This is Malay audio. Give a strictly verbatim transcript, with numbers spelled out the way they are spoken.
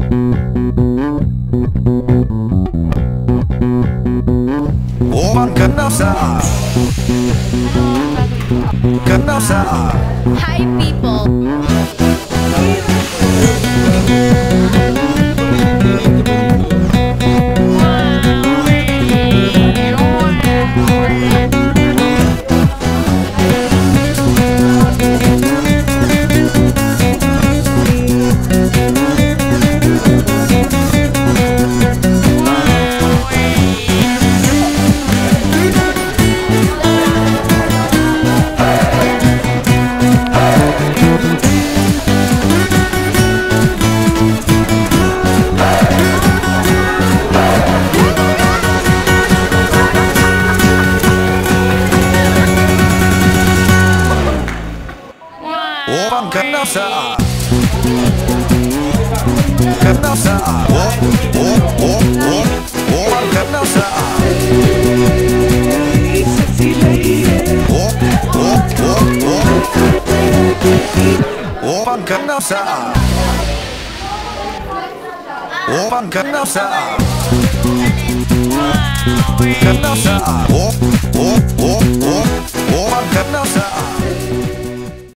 Woman Kanasa Kanasa. Hi people. Woman Kanasa Kanasa. Oh, oh, oh, oh. Woman Kanasa. Sexy lady. Oh, oh, oh, oh. Woman Kanasa Woman Kanasa Kanasa. Oh,